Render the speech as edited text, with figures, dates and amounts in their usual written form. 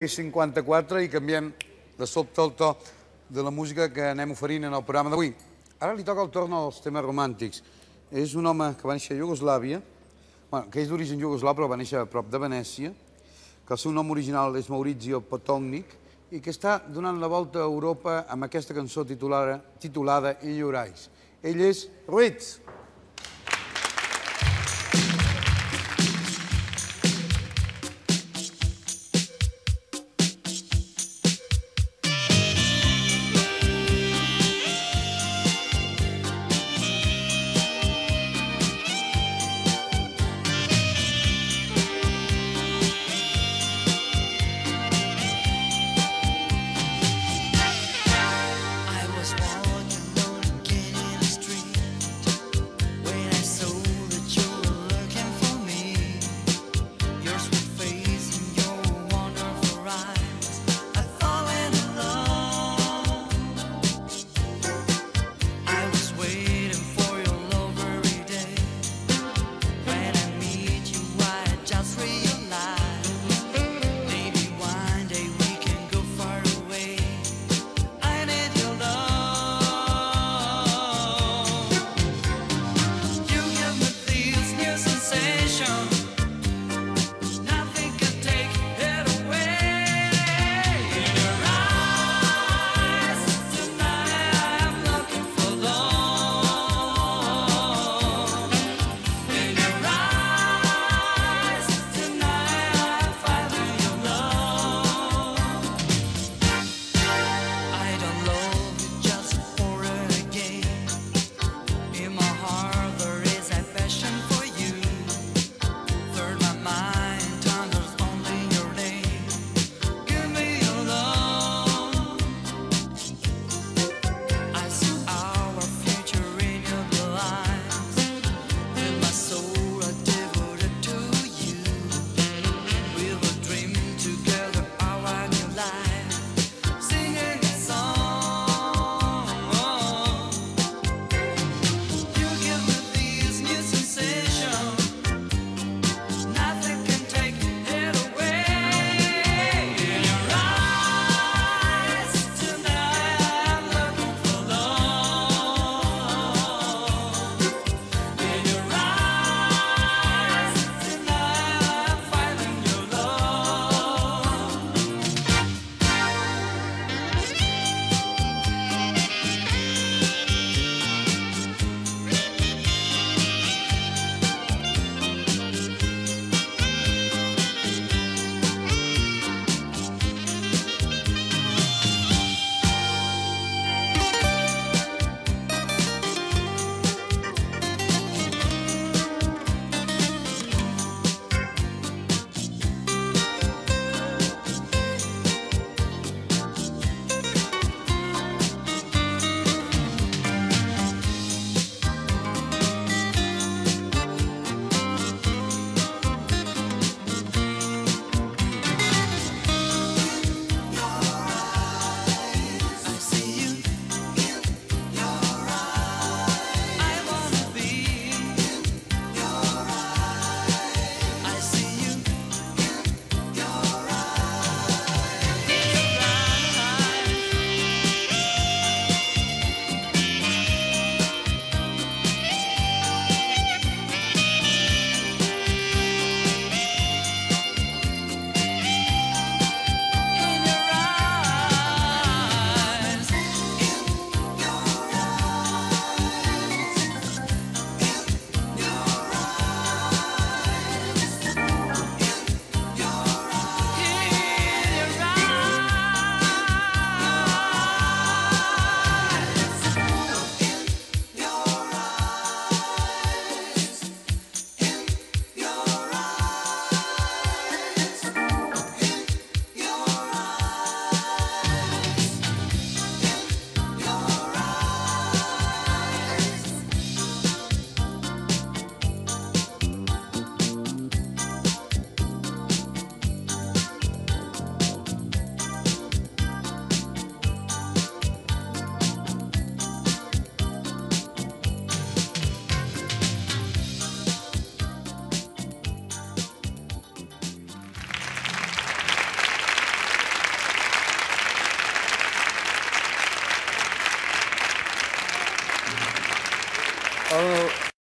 54 i canviem de sobte el to de la música que anem oferint en el programa d'avui. Ara li toca el torn als temes romàntics. És un home que va néixer a Iugoslàvia, que és d'origen iugoslav, però va néixer a prop de Venècia, que el seu nom original és Maurizio Potočnik i que està donant la volta a Europa amb aquesta cançó titulada In Your Eyes. Ell és Ruiz. Oh.